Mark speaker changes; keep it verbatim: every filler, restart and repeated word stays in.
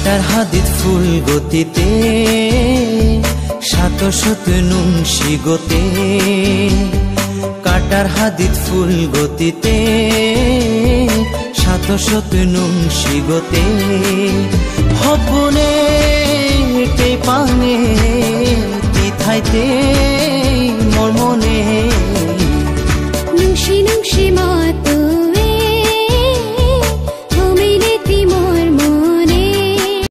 Speaker 1: কাটার হাদিত ফুল গতিতে শত শত নুংশি গতে কাটার হাদিত ফুল গতিতে শত শত নুংশি গতে হপনে তে পানে তি থাইতে